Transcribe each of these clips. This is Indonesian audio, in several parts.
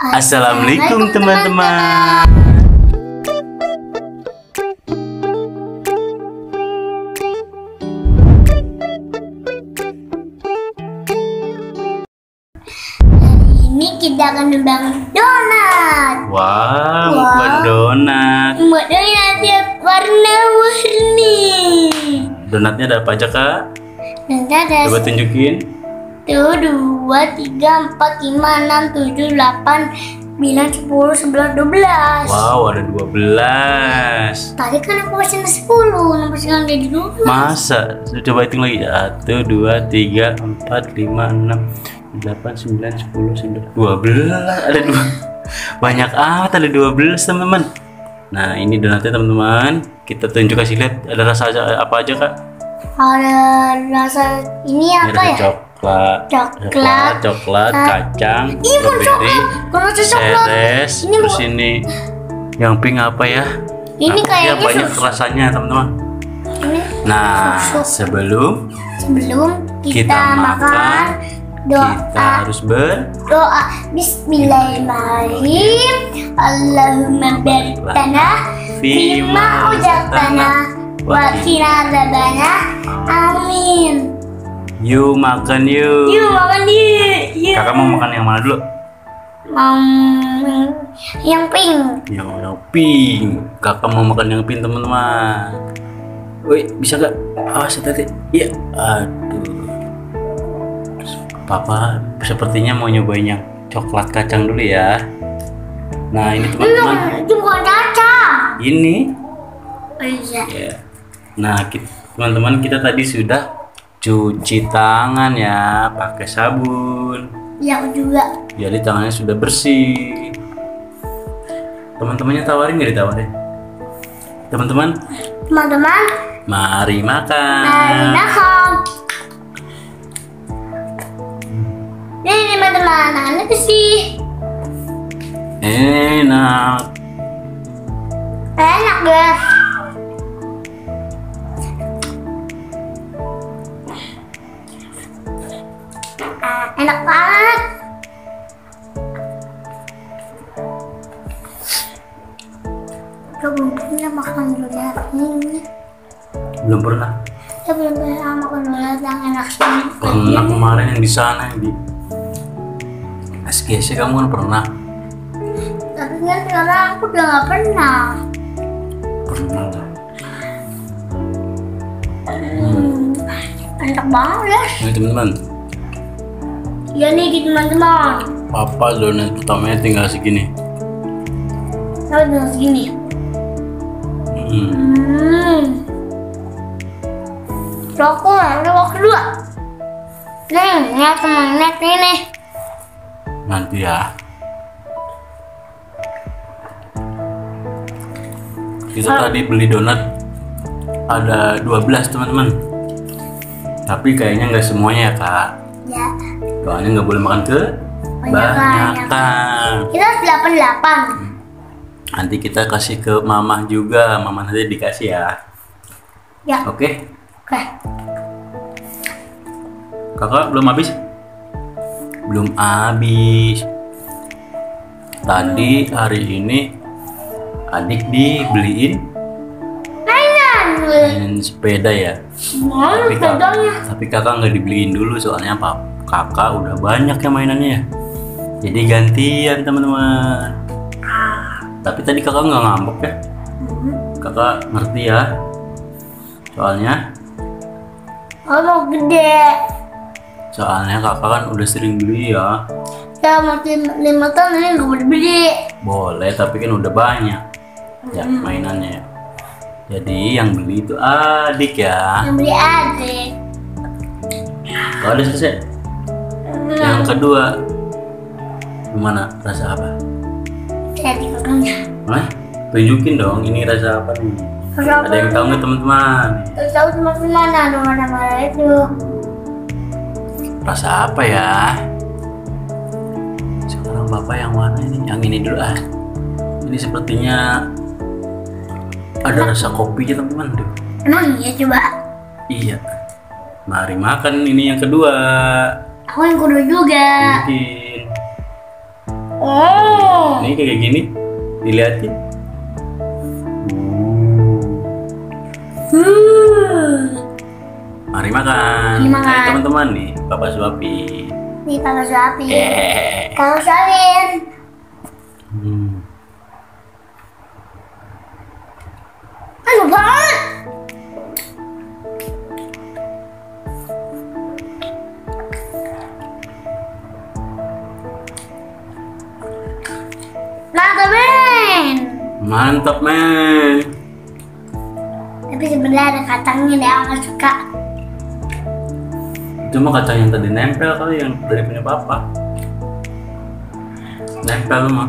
Assalamualaikum teman-teman. Ini kita akan membangun donat. Wow, buat donat. Buat donat tiap warna-warni. Donatnya ada apa aja kak? Nanti ada Coba tunjukin. 1, 2, 3, 4, 5, 6, 7, 8, 9, 10, 11, 12. Wow, ada 12. Tadi kan aku kasih 10, nomor sekarang jadi 12. Masa? Coba hitung lagi. 1, 2, 3, 4, 5, 6, 8, 9, 10, 12. Ada 2. Banyak amat, ada 12 teman-teman. Nah, ini donatnya teman-teman. Kita tunjuk, kasih lihat ada rasa apa aja kak? Ada rasa ini apa ya? Coklat, kacang, strawberry, seres, terus ini yang pink apa ya? Ini kayaknya banyak rasanya teman-teman. Nah, sebelum kita makan, kita harus berdoa. Bismillahirrahmanirrahim. Allahumma barik lana fima ujaktana wa qina adzabannar. Amin. Yuk makan yuk. Kakak mau makan yang mana dulu? Yang pink. Yang pink. Kakak mau makan yang pink teman-teman. Woi, bisa gak? Awas hati-hati. Iya. Aduh. Papa sepertinya mau nyobain yang coklat kacang dulu ya. Nah ini teman-teman. Itu bukan kacang. Ini. Oh iya. Ya. Nah teman-teman, kita tadi sudah cuci tangan ya, pakai sabun. Ya aku juga. Jadi tangannya sudah bersih. Teman-temannya tawarin nggak ditawarin? Teman-teman, mari makan. Nih teman-teman, enak sih. Enak Guys. Enak banget. Aku belum pernah makan donat ini. Belum pernah. Saya belum pernah makan donat yang enak ini. Pernah kemarin yang di sana yang di SGC, kamu kan pernah. Tapi kan sekarang aku udah nggak pernah. Pernah. Enak banget ya. Ini teman-teman. Ya nih teman-teman. Papa donat pertamanya tinggal segini. Saya tinggal segini. Coklat, rokok kedua. Nih, lihat teman, lihat ini. Nanti ya. Kita tadi beli donat ada 12 teman-teman. Tapi kayaknya nggak semuanya ya kak. Ya. Soalnya nggak boleh makan kebanyakan. Kita 88. Nanti kita kasih ke mama juga. Mama nanti dikasih ya. Ya. Oke. Oke. Kakak belum habis? Belum habis. Tadi hari ini adik dibeliin mainan sepeda ya. Tapi kakak nggak dibeliin dulu soalnya kakak udah banyak ya mainannya ya. Jadi gantian teman-teman. Tapi tadi kakak nggak ngambek ya. Kakak ngerti ya. Soalnya mau gede. Soalnya kakak kan udah sering beli ya. Ya masih 5 tahun ini nggak boleh beli. Boleh, tapi kan udah banyak ya mainannya ya. Jadi yang beli itu adik ya. Yang beli adik. Kalau ada selesai. Yang kedua, gimana? Rasa apa? Jadi kakaknya. Tunjukin dong, ini rasa apa nih? Ada yang tahu nggak teman-teman? Tahu teman-teman, ada mana itu. Rasa apa ya? Sekarang bapak yang mana ini? Yang ini dulu ah. Ini sepertinya ada rasa kopi ya teman-teman. Emang iya coba? Iya. Mari makan ini yang kedua. Aku yang kedua juga. Mungkin. Oh. Nih kayak gini, dilihatin. Mari makan. Mari makan. Ayo teman-teman nih, Papa suapin. Nih Papa suapin. Kalau suapin. Enak banget. Mantap men. Mantap men. Tapi sebenarnya ada kacangnya deh, aku nggak suka. Cuma kacang yang tadi nempel kali, yang dari punya Papa. Nempel mah.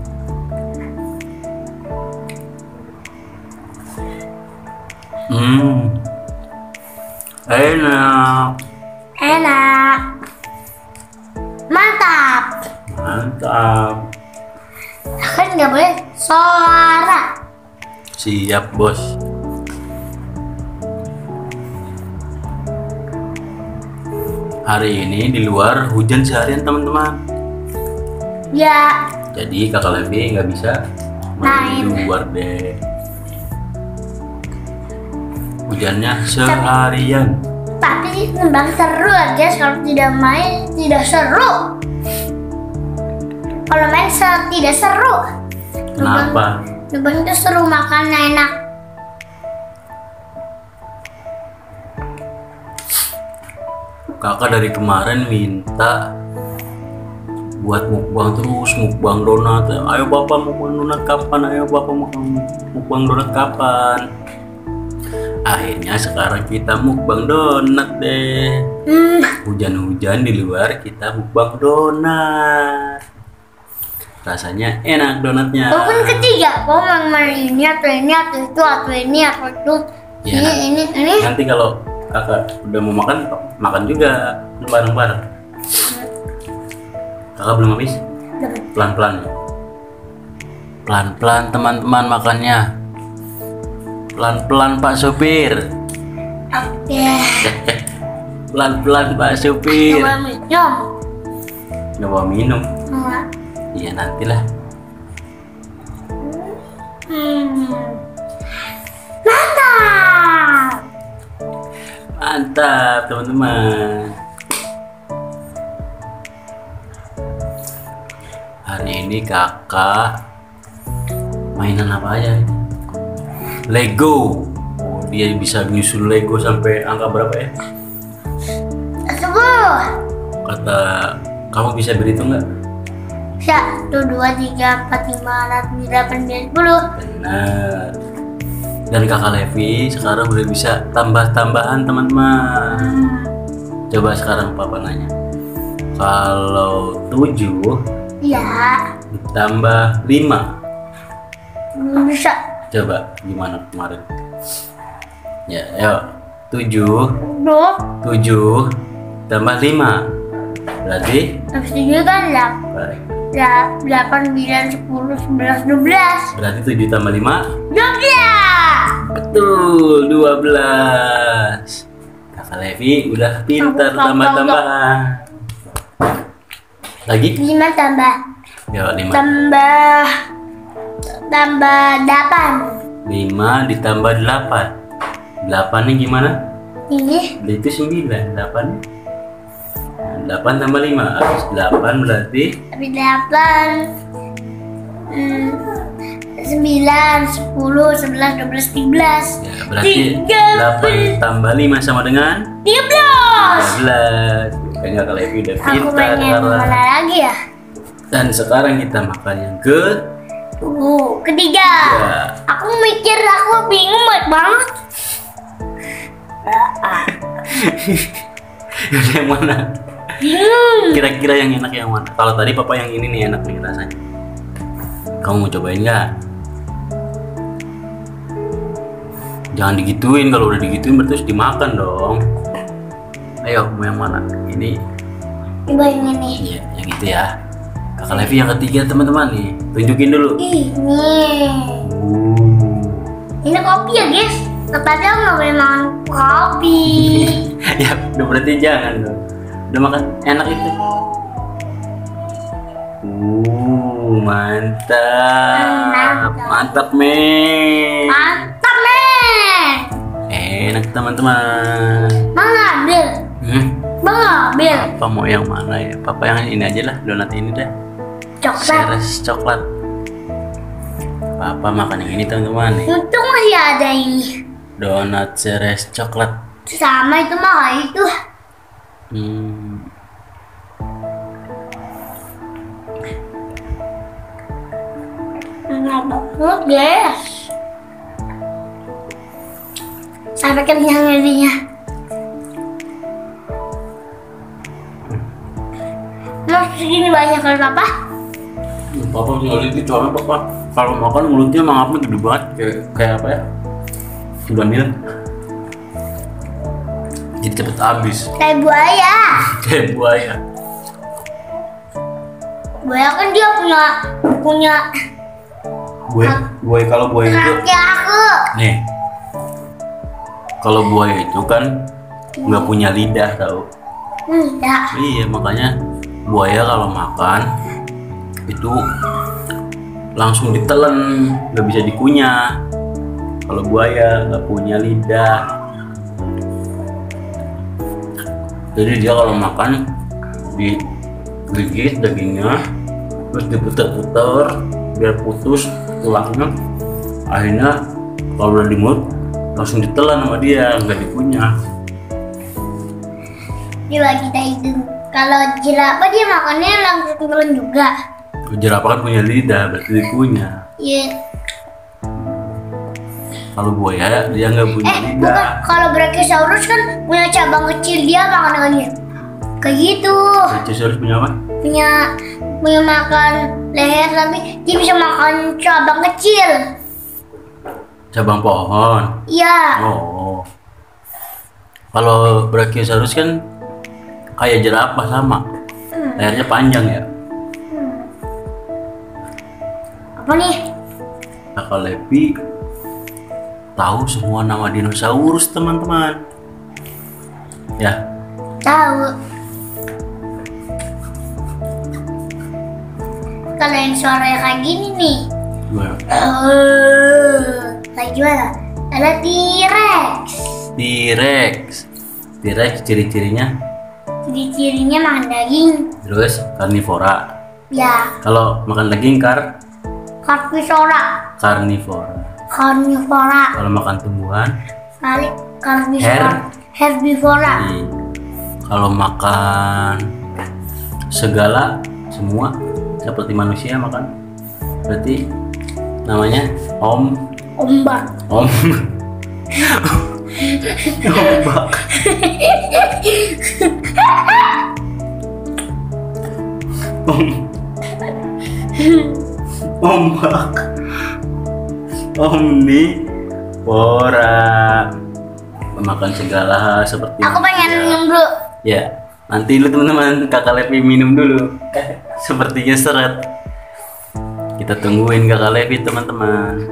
Enak. Enak. Mantap. Mantap. Kan nggak boleh suara. Siap bos. Hari ini di luar hujan seharian teman-teman. Ya. Jadi kakak Levi nggak bisa main di luar deh. Hujannya seharian. Tapi nembang seru ya guys, kalau tidak main tidak seru. Kalau main tidak seru. Kenapa? Nembang itu seru, makannya enak. Kakak dari kemarin minta buat mukbang terus, mukbang donat. Ayo Bapak mukbang donat kapan? Ayo Bapak mukbang donat kapan? Akhirnya sekarang kita mukbang donat deh. Hujan-hujan di luar kita mukbang donat. Rasanya enak donatnya. Walaupun ketiga, kau mau ini atau ini atau itu atau ini atau itu. Ya, ini. nanti kalau kakak udah mau makan, makan juga bareng-bareng. Kakak belum habis? Pelan-pelan. Pelan-pelan teman-teman makannya. Pelan-pelan Pak Supir. Oke. Pelan-pelan Pak Supir. Coba minum. Coba minum. Enggak. Iya nantilah. Mantap. Mantap teman-teman. Hari ini kakak mainan apa aja? Lego. Oh, dia bisa nyusun Lego sampai angka berapa ya? 10. Kata kamu bisa berhitung nggak? 1, 2, 3, 4, 5, 6, 7, 8, 9, 10. Benar. Dan kakak Levi sekarang udah bisa tambah-tambahan teman-teman. Coba sekarang Papa nanya. Kalau 7 Ya. ditambah 5, Bisa. coba gimana kemarin? Ya, ayo. 7 tambah 5 berarti Habis 7 kan 8, 9, 10, 11, 12. berarti 7 tambah 5 12. betul 12. Kakak Levi udah pintar tambah-tambahan. Lagi? 5 tambah Ya 5. tambah 8. 5 ditambah 8. 8 nya gimana? Ini Itu 9. 8 8 tambah 5 habis 8 berarti habis 8, 9, 10, 11, 12, 13. ya, berarti 8 tambah 5 sama dengan 13. 13. Kayaknya Kakak Levi udah Aku pintar pengen sekarang. mana lagi ya? Dan sekarang kita makan yang Ketiga. Ya. Aku mikir, aku bingung banget. yang mana? Bingung. Kira-kira yang enak yang mana? Kalau tadi Papa yang ini nih enak nih rasanya. Kamu mau cobain nggak? Jangan digituin, kalau udah digituin berarti harus dimakan dong. Ayo, mau yang mana? Ini. Coba yang ini. Iya, yang itu ya. Kakak Levi yang ketiga teman-teman nih. Tunjukin dulu. Ini. Ini kopi ya guys. Tadi aku nggak boleh makan kopi. Ya, udah berarti jangan dong. Udah makan enak itu. Mantap. Mantap, men. Mantap, men. Enak, teman-teman. Bang ambil. Bang ambil. Papa mau yang mana ya? Papa yang ini aja lah, donat ini dah. Coklat. Ceres coklat. Papa makan yang ini, teman-teman. Untung masih ada ini. Donat ceres coklat. Sama itu mah kayak itu. Enak banget, guys. Sampai kenyang jadinya. Mas segini banyak kali papa? Papa tinggal dikit, soalnya papa kalau makan mulutnya mangapnya gede banget, kayak apa ya? Udah jadi cepet habis. Kayak buaya. Kayak buaya. Buaya kan dia punya Buaya kalau buaya itu kaki aku. nih. Kalau buaya itu kan nggak punya lidah, tahu? Enggak. Iya, makanya buaya kalau makan itu langsung ditelan, nggak bisa dikunyah. Kalau buaya nggak punya lidah, jadi dia kalau makan digigit dagingnya, terus diputar-putar biar putus tulangnya. Akhirnya kalau udah di mulut langsung ditelan sama dia, nggak dikunyah. Coba kita hitung. Kalau jerapah dia makannya langsung telan juga. Jerapah kan punya lidah, berarti dikunyah. Iya. Kalau buaya dia nggak punya lidah. Bukan. Kalau Brachiosaurus kan punya cabang kecil, dia makan dengannya. Kayak gitu. Brachiosaurus punya apa? Punya makan leher, tapi dia bisa makan cabang kecil. Cabang pohon. Iya. Oh. Kalau Brachiosaurus kan kayak jerapah sama. Lehernya panjang ya. Apa nih? Kakak Levi tahu semua nama dinosaurus, teman-teman. Ya. Tahu. Kalau yang suaranya kayak gini nih. Gimana? Kayak gimana? Ada T-Rex. T-Rex ciri-cirinya? Ciri-cirinya makan daging. Terus karnivora. Ya. Kalau makan daging Carnivora. Kalau makan tumbuhan? Carnivora. Herbivora. Kalau makan segala semua seperti manusia makan, berarti namanya Ombak. Ombak. Omnivora, memakan segala hal seperti. Aku pengen minum dulu. Ya, nanti lu teman-teman kakak Levi minum dulu. Sepertinya seret. Kita tungguin kakak Levi, teman-teman.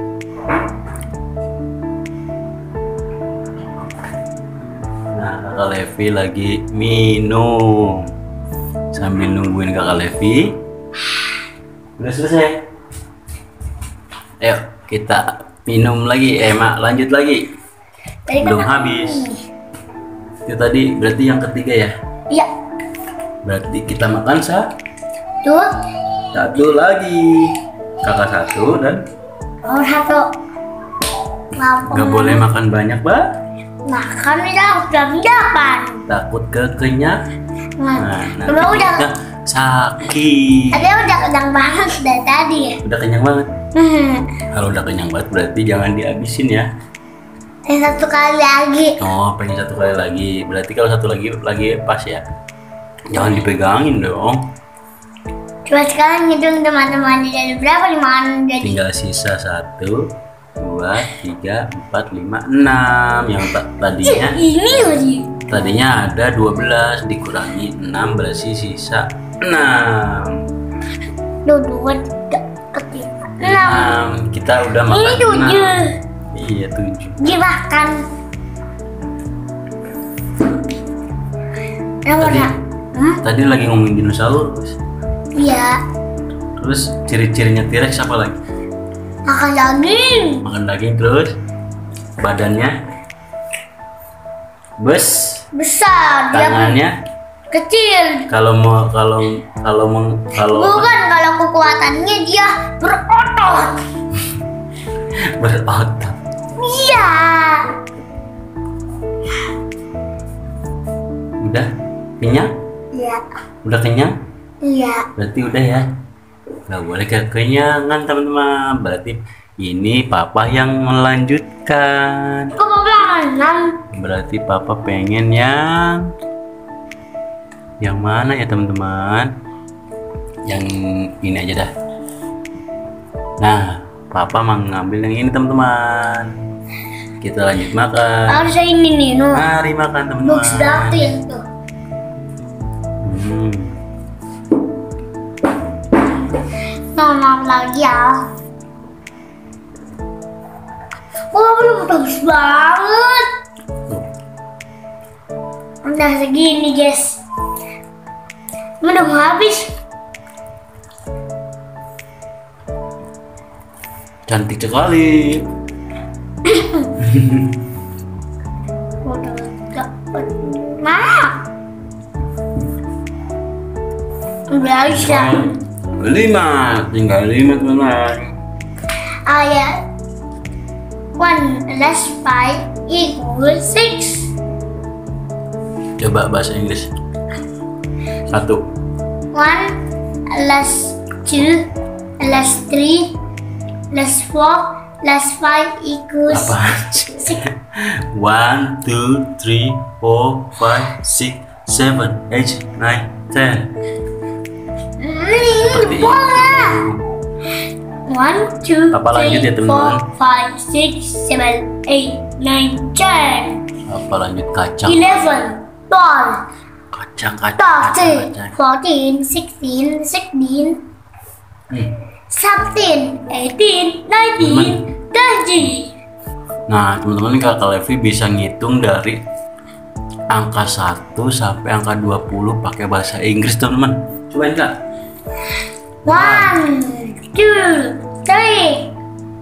Nah, kakak Levi lagi minum. Sambil nungguin kakak Levi. Udah selesai. Ayo kita minum lagi, Mak, lanjut lagi. Belum habis. Itu tadi berarti yang ketiga ya? Iya. Berarti kita makan Tuh. satu lagi. Kakak satu dan Satu. nggak boleh makan banyak, Mbak. Makan udah delapan. Takut kekenyangan. Udah kita sakit. Ada udah kenyang banget dari tadi. Udah kenyang banget. Kalau udah kenyang banget berarti jangan dihabisin ya. Satu kali lagi. Oh, pengen satu kali lagi. Berarti kalau satu lagi pas ya. Jangan dipegangin dong. Coba sekarang hitung teman-teman, jadi berapa dimakan jadi? Tinggal sisa 1, 2, 3, 4, 5, 6. Yang tadinya tadinya ada 12 dikurangi 6 berarti sisa 6. 2, 3, 4, 5, 6. Kita udah makan. Ini 7. Iya, 7. Dimakan. Tadi lagi ngomongin dinosaurus. Iya. Terus ciri-cirinya T-Rex apa lagi? Makan daging. Makan daging, terus badannya Besar. tangannya Kecil. kalau Bukan, kalau kekuatannya dia berotot. berotot. Iya. Udah kenyang? Iya. Udah kenyang? Iya. Berarti udah ya. Nggak boleh kekenyangan teman-teman. Berarti ini papa yang melanjutkan. Kok makanan? Berarti papa pengen yang mana ya teman-teman? Yang ini aja dah. Nah, papa mau ngambil yang ini teman-teman. Kita lanjut makan. Harus ini nih, no. Mari makan teman-teman. Box datin tuh. Nonton lagi ya. Wah, belum bagus banget. Udah segini guys. Udah mau habis. Cantik sekali. Udah dapat. Nah. Udah bisa. 5, tinggal 5 teman-teman. Ayat 1 plus 5 equals 6. Coba bahasa Inggris. 1. 1 plus 2 plus 3 plus 4 plus 5 equals Apa? 1, 2, 3, 4, 5, 6, 7, 8, 9, 10. Seperti itu. 1, 2, Apa lanjut ya, 3, teman-teman? 4, 5, 6, 7, 8, 9, 10, Apa lanjut kacang? 11, 12, Kacang. 13, 14, 16, 16, 17, 18, 19, 20. Nah, teman-teman, Kakak Levi bisa ngitung dari angka 1 sampai angka 20 pakai bahasa Inggris, teman-teman. Cobain, Kak. 1, 2, 3,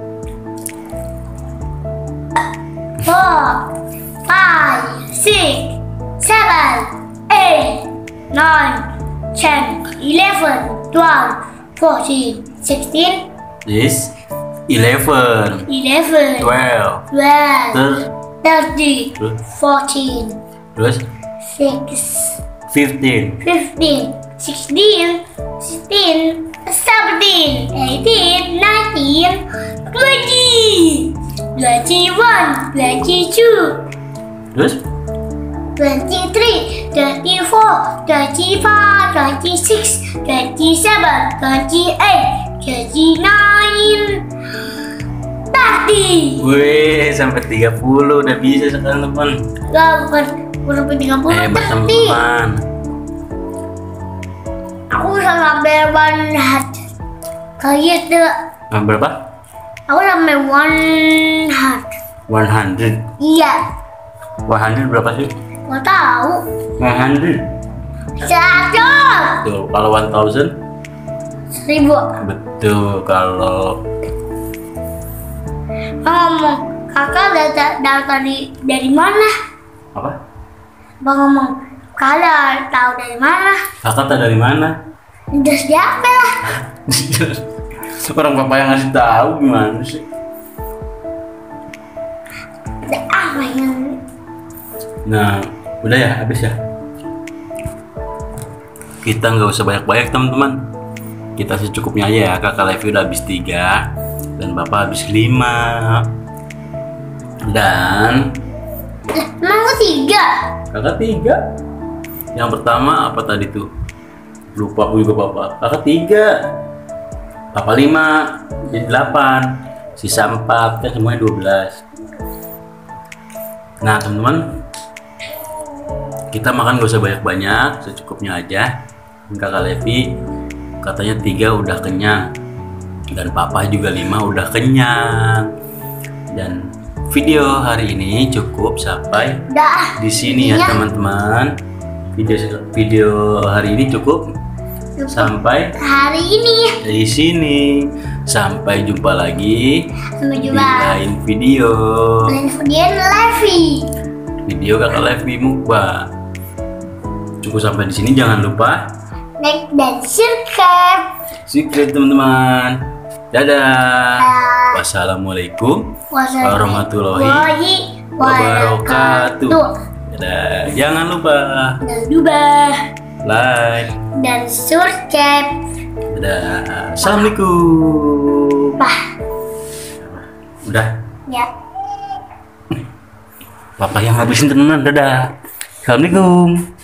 4, 5, 6, 7, 8, 9, 10, 11, 12, 14, 16, This 11, 11, 12, 12, 13, terus 14, terus 6, 15, 15, 16, 16, 17, 18, 19, 20, 21, 22, terus 23, 24, 25, 26, 27, 28, 39, 30. wih, sampai 30 udah bisa sekarang, teman. Enggak, bukan sampai 30, Hebat, 30. teman. Aku sampai 100. Kayak itu. Berapa? Aku sampai 100. 100. Iya. 100 berapa sih? Gak tahu. 100. 100. Tuh, kalau 1000? 1000. Betul. Kalau Ngomong, kakak dari mana? apa? Bang ngomong, kakak tahu dari mana? Kakak tahu dari mana? Udah siapa lah? Orang papa yang ngasih tahu gimana sih? Udah apa yang? Nah, udah ya, habis ya. Kita nggak usah banyak-banyak, teman-teman. Kita secukupnya aja ya. Kakak Levi udah habis 3 dan bapak habis 5. Dan Emang gua 3? kakak 3. Yang pertama apa tadi tuh? Lupa aku juga bapak. Kakak 3. Papa 5, jadi 8. Sisa 4, kan semuanya 12. Nah, teman-teman, kita makan gak usah banyak-banyak, secukupnya aja. Kakak Levi katanya 3 udah kenyang, dan papa juga 5 udah kenyang. Dan video hari ini cukup sampai Udah. di sini ya, teman-teman. Video hari ini cukup sampai hari ini. di sini. Sampai jumpa lagi Sampai di jumpa. lain video. Lain video Levi. Video kakak Levi mukbang. Cukup sampai di sini, jangan lupa Like dan subscribe. teman-teman. Dadah. Wassalamualaikum warahmatullahi wabarakatuh. Dadah. Jangan lupa like dan subscribe. dadah. Assalamualaikum. Udah. Ya. Papa yang habisin temenan. Dadah. Assalamualaikum.